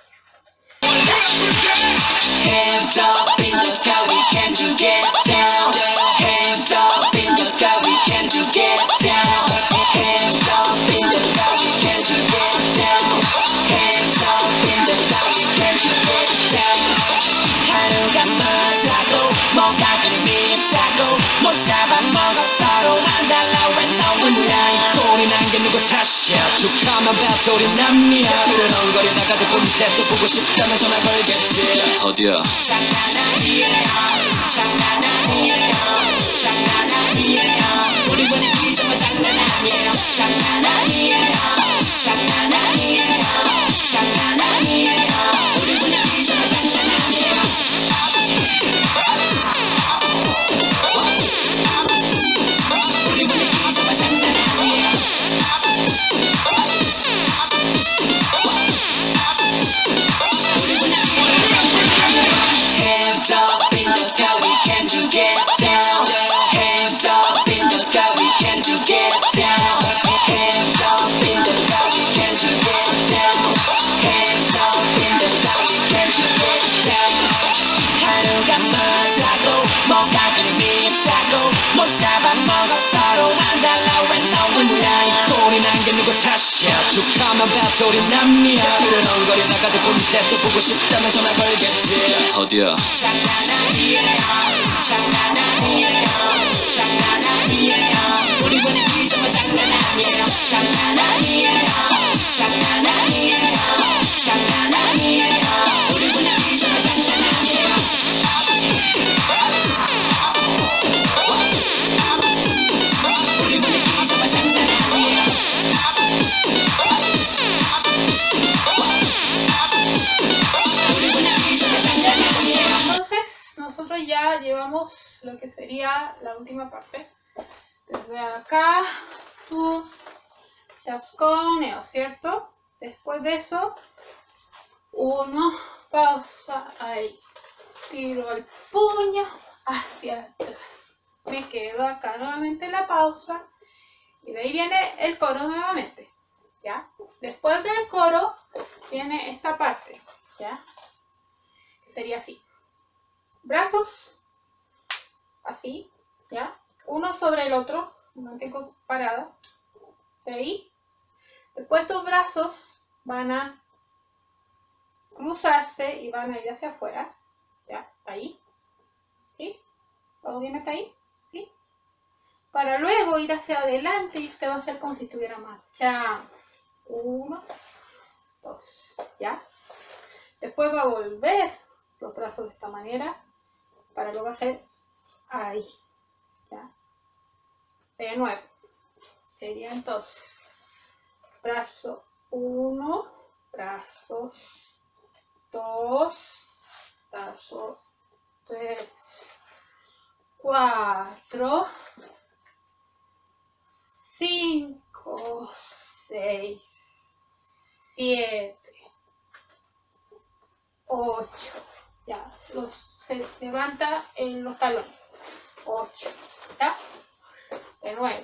Hands up in the sky, we can do get down. Hands up in the sky, we can do get down. Hands up in the sky, we can do get down. Hands up in the sky, we can do get down. 하루가 멀다고 뭔가 그리 밉다고 못 잡아먹어 서로 안 달라 왜 너는 나야 꼴이 난 게 누구 탓이야 툭하면 배터리 남이야 그러는거리다가 듣고 미세도 보고 싶다면 전화 걸겠지 어디야 장난 아니에요 장난 아니에요 장난 아니에요 우리 분위기 정말 장난 아니에요 장난 아니에요 장난 아니에요 장난 아니에요 우리 분위기 정말 장난 아니에요 우리 분위기 정말 장난 아니에요 Hands up in the sky, we can do get down. Hands up in the sky, we can do get down. Hands up in the sky, we can do get down. Hands up in the sky, we can do get down. 하루가 멀다고 뭔가 그리 밉다고 못 잡아먹어 서로 안 달라 왜 너는 나야 꼴이 난 게 누구 탓이야 툭하면 배터리 남이야 그러는거리다가 듣고 미세도 보고 싶다면 전화 걸겠지 어디야 장난 아니에요 장난 아니에요 장난 아니에요 우리 분위기 정말 장난 아니에요 장난 아니에요 장난 아니에요 장난 아니에요 우리 분위기 정말 장난 아니에요 우리 분위기 정말 장난 아니에요 우리 분위기 정말 장난 아니에요 nosotros ya llevamos lo que sería la última parte. Desde acá, tu chasconeo, ¿cierto? Después de eso, uno, pausa, ahí. Tiro el puño hacia atrás. Me quedo acá nuevamente en la pausa. Y de ahí viene el coro nuevamente, ¿ya? Después del coro viene esta parte, ¿ya? Que sería así. Brazos, así, ¿ya? Uno sobre el otro, me mantengo parada. De ahí. Después estos brazos van a cruzarse y van a ir hacia afuera, ¿ya? Ahí, ¿sí? ¿Todo bien hasta ahí? ¿Sí? Para luego ir hacia adelante y usted va a hacer como si estuviera marchando. 1, 2, ¿ya? Después va a volver los brazos de esta manera para luego hacer ahí, ¿ya? De nuevo, sería entonces brazo 1, brazos 2, brazo 3, 4, 5, 6, 7, 8. Ya, se levanta en los talones. 8. ¿Ya? De nuevo.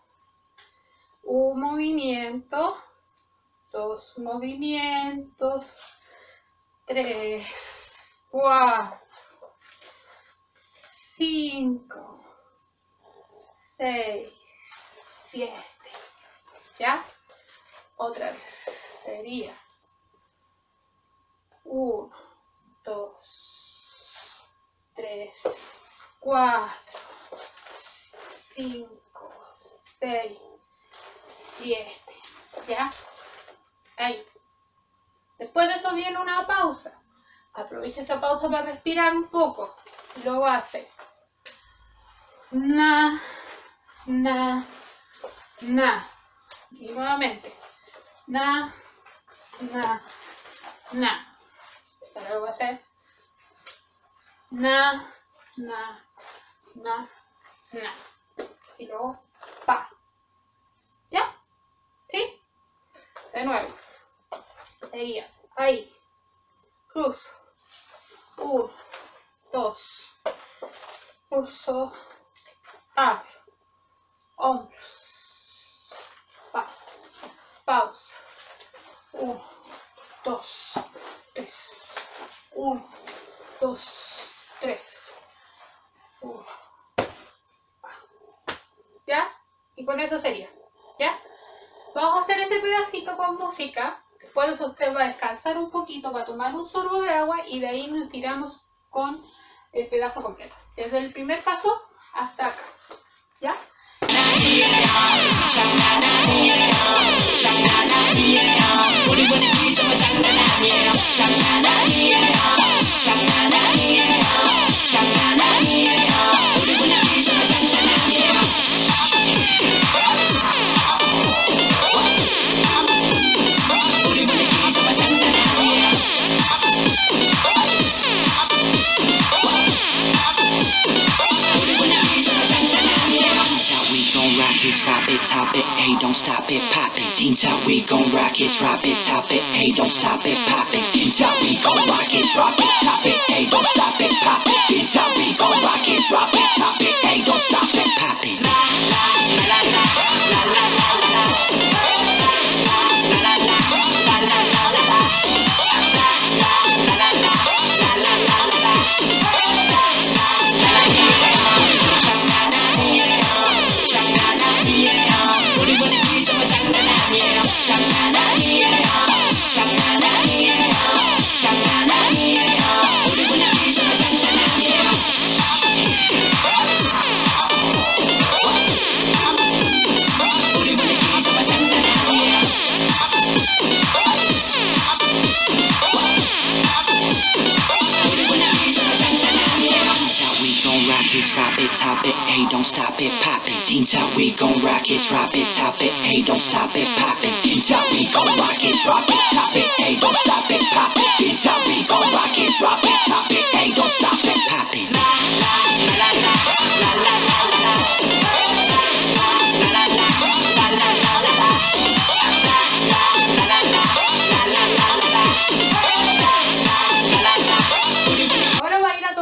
Un movimiento. 2 movimientos. 3, 4, 5, 6, 7. ¿Ya? Otra vez. Sería 1, 2, 3, 4, 5, 6, 7. ¿Ya? Ahí. Después de eso viene una pausa. Aprovecha esa pausa para respirar un poco. Y luego hace na, na, na. Y nuevamente na, na, na. Para luego hacer na, na, na, na. Y luego pa. ¿Ya? ¿Sí? De nuevo. Sería ahí. Cruzo. 1, 2. Cruzo. Abro. Hombros. Pa. Pausa. 1, 2, 3. 1, 2, 3. 1. ¿Ya? Y con eso sería. ¿Ya? Vamos a hacer ese pedacito con música. Después de eso usted va a descansar un poquito, va a tomar un sorbo de agua y de ahí nos tiramos con el pedazo completo. Desde el primer paso hasta acá. ¿Ya? Drop it, top it, hey, don't stop it, pop it. Teen Top, we gon' rock it, drop it, top it, hey, don't stop it, pop it. Teen Top, we gon' rock it, drop it, top it, hey, don't stop it, pop it. Teen Top, we gon' rock it, drop it, top it, hey, don't stop it, pop it. La la la la la la la la la. La la la la la la la la. La la la la la la la la la. Drop it, top it, hey, don't stop it, pop it. Teen Top, we gon' rock it, drop it, top it, hey, don't stop it, pop it. Teen Top, we gon' rock it, drop it, top it, hey, don't stop it, pop it. Teen Top, we gon' rock it, drop it, top it, hey, don't stop it, pop it.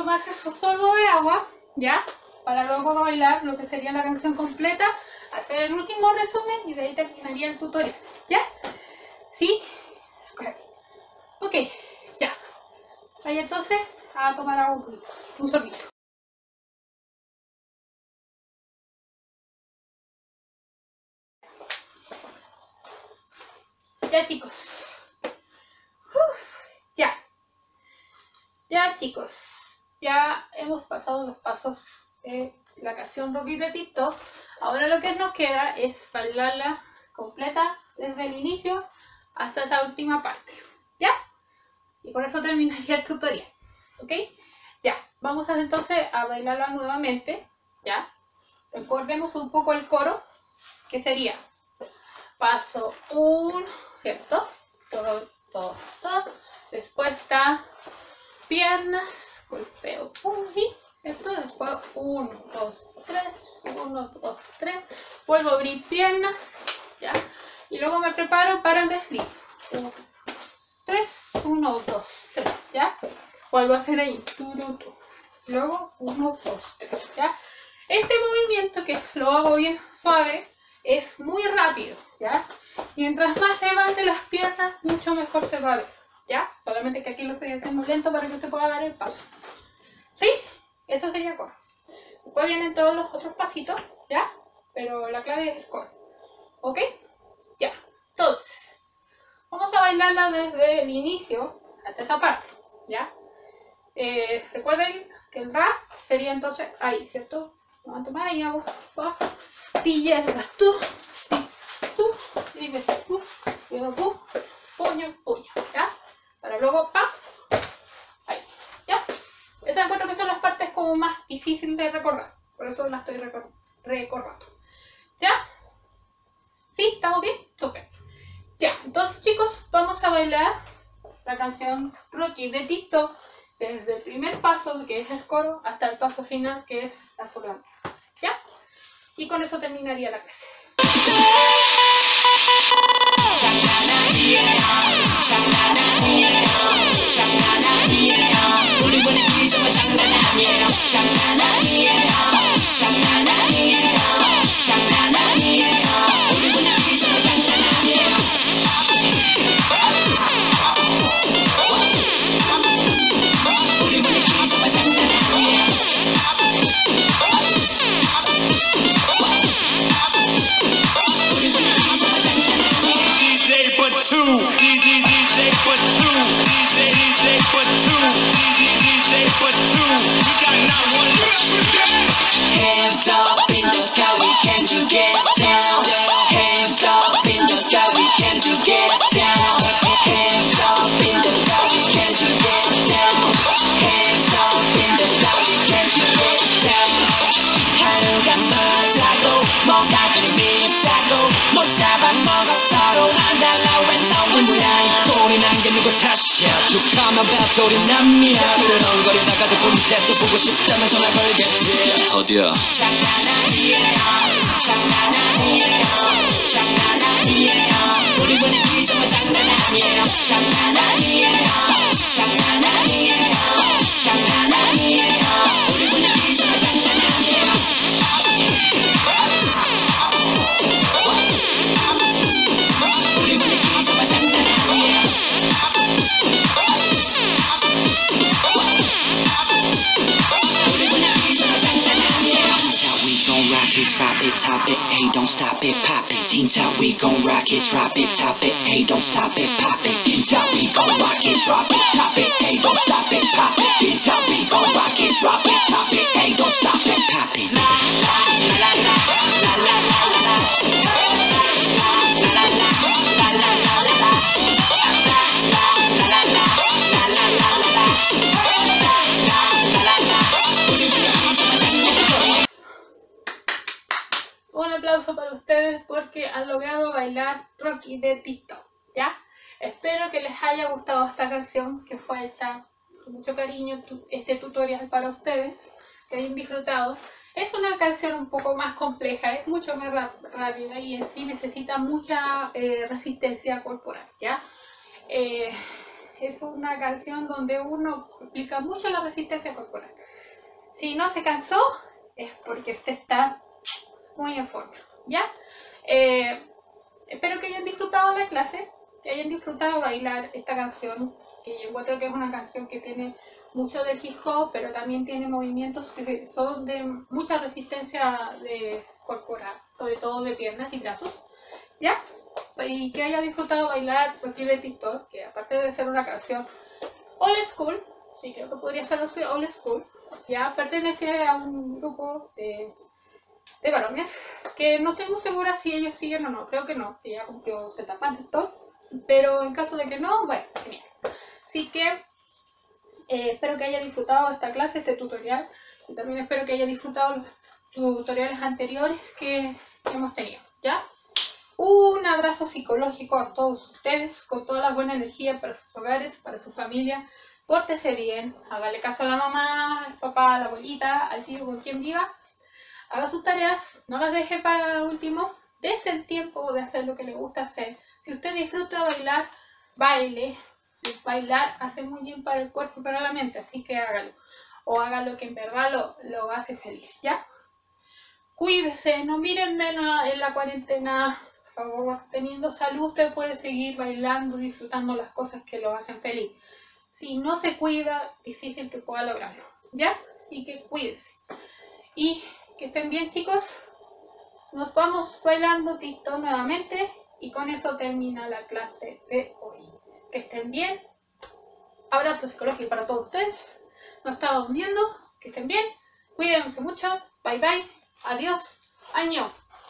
tomarse su sorbo de agua, ¿ya? Para luego bailar lo que sería la canción completa, hacer el último resumen y de ahí terminaría el tutorial, ¿ya? ¿Sí? Ok, ya. Ahí entonces a tomar agua, un sorbito. Ya chicos. Ya chicos. Ya hemos pasado los pasos de la canción Rocky de TikTok. Ahora lo que nos queda es bailarla completa desde el inicio hasta esa última parte. ¿Ya? Y con eso terminaría el tutorial. ¿Ok? Ya. Vamos a entonces a bailarla nuevamente. ¿Ya? Recordemos un poco el coro. Que sería paso 1, ¿cierto? Todo. Después está piernas, golpeo, punji, ¿cierto? Después 1, 2, 3, 1, 2, 3. Vuelvo a abrir piernas, ¿ya? Y luego me preparo para el desliz. 1, 3, 1, 2, 3, ¿ya? Vuelvo a hacer ahí. Luego 1, 2, 3, ¿ya? Este movimiento, que lo hago bien suave, es muy rápido, ¿ya? Mientras más levante las piernas, mucho mejor se va a ver, ¿ya? Solamente que aquí lo estoy haciendo lento para que usted pueda dar el paso. ¿Sí? Eso sería coro. Después vienen todos los otros pasitos, ¿ya? Pero la clave es el coro. ¿Ok? Ya. Entonces, vamos a bailarla desde el inicio hasta esa parte, ¿ya? Recuerden que el ra sería entonces ahí, ¿cierto? Vamos a tomar y hago pa, ti llegas tú, y ves tú, puño, ¿ya? Para luego pa, ahí, ¿ya? Esas encuentro que son las partes como más difíciles de recordar, por eso las estoy recordando, ¿ya? ¿Sí? ¿Estamos bien? Súper. Ya, entonces chicos, vamos a bailar la canción Rocky de TikTok desde el primer paso, que es el coro, hasta el paso final, que es la sola. ¿Ya? Y con eso terminaría la clase. Hands up in the sky, we can do get down. Hands up in the sky, we can do get down. Hands up in the sky, we can do get down. Hands up in the sky, we can do get down. 하루가 멀다고 뭔가 그리 밉다고 못 잡아먹어 서로 안 달라 when no one night 꼴이 난 게 누구 탓이야 툭하면 배틀이 남이야 그러렁거리다가도 본셋도 보고 싶다면 전화 걸겠지 어디야 장난 아니에요 장난 아니에요 장난 아니에요 우리 분위기 정말 장난 아니에요 장난 아니에요 장난 아니에요 장난 아니에요 우리 분위기 정말 장난 아니에요 우리 분위기 정말 장난 아니에요 우리 분위기 정말 장난 아니에요 진짜 we gon' rock it, drop it, top it, hey don't stop it, pop it 진짜 we gon' rock it, drop it, top it, hey don't stop it, pop it 진짜 we gon' rock it, drop it, top it, hey don't stop it, pop it 진짜 we gon' rock it, drop it, top it, hey don't stop it, pop it la la la la la la la la Un aplauso para ustedes porque han logrado bailar Rocky de TikTok, ¿ya? Espero que les haya gustado esta canción que fue hecha con mucho cariño, este tutorial para ustedes, que hayan disfrutado. Es una canción un poco más compleja, es mucho más rápida y en sí necesita mucha resistencia corporal, ¿ya? es una canción donde uno explica mucho la resistencia corporal. Si no se cansó, es porque usted está muy en forma, ¿ya? Espero que hayan disfrutado la clase, que hayan disfrutado bailar esta canción, que yo encuentro que es una canción que tiene mucho del hip hop, pero también tiene movimientos que son de mucha resistencia corporal, sobre todo de piernas y brazos, ¿ya? Y que haya disfrutado bailar perfil de TikTok, que aparte de ser una canción old school, sí creo que podría ser old school, ya pertenece a un grupo de varones, que no estoy muy segura si ellos siguen o no, creo que no, que ya cumplió su etapa en TikTok, pero en caso de que no, bueno, genial. Así que espero que haya disfrutado esta clase, este tutorial, y también espero que haya disfrutado los tutoriales anteriores que hemos tenido, ¿ya? Un abrazo psicológico a todos ustedes, con toda la buena energía para sus hogares, para su familia. Pórtese bien, hágale caso a la mamá, al papá, a la abuelita, al tío con quien viva. Haga sus tareas, no las deje para último. Dese el tiempo de hacer lo que le gusta hacer. Si usted disfruta bailar, baile. Bailar hace muy bien para el cuerpo y para la mente, así que hágalo. O haga lo que en verdad lo hace feliz, ¿ya? Cuídese, no miren menos en la cuarentena. Por favor, teniendo salud, usted puede seguir bailando, disfrutando las cosas que lo hacen feliz. Si no se cuida, difícil que pueda lograrlo, ¿ya? Así que cuídense. Y que estén bien, chicos. Nos vamos bailando TikTok nuevamente y con eso termina la clase de hoy. Que estén bien. Abrazo psicológico para todos ustedes. Nos estamos viendo. Que estén bien. Cuídense mucho. Bye bye. Adiós. Año.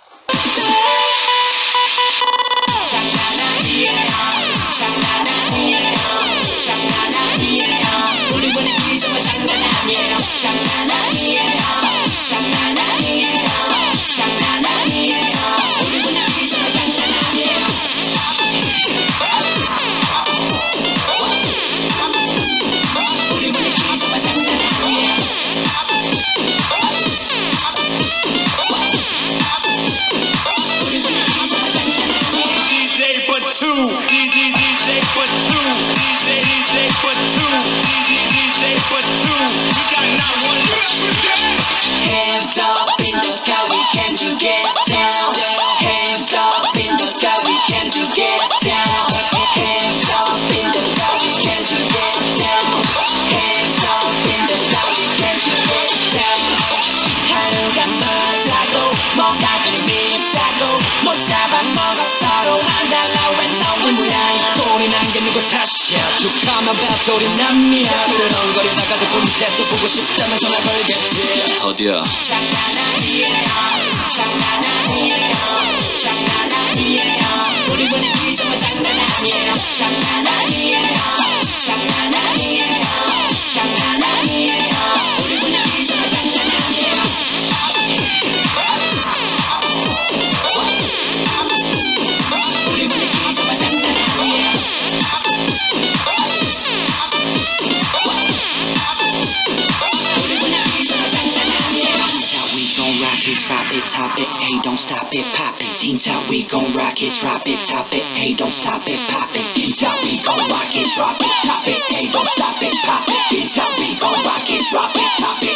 Hands up in the sky, we can do get down. Hands up in the sky, we can do get down. Hands up in the sky, we can do get down. Hands up in the sky, we can do get down. 하루가 멀다고 뭔가 그리 밉다고 못 잡아먹어 서로 안 달라 왜 너는 나야 꼴이 난 게 누구 탓이야 툭하면 배틀이 남이야 그러렁거리다가도 본색도 보고 싶다면 전화 걸겠지 어디야 장난 아니에요 장난 아니에요 장난 아니에요 우리 분위기 정말 장난 아니에요 장난 아니에요 장난 아니에요 장난 아니에요 우리 분위기 정말 장난 아니에요 우리 분위기 정말 장난 아니에요 Drop it, top it, hey, don't stop it, pop it. Teen Top, we gon' rock it, drop it, top it, hey, don't stop it, pop it. Teen Top, we gon' rock it, drop it, top it, hey, don't stop it, pop it. Teen Top, we gon' rock it, drop it, top it.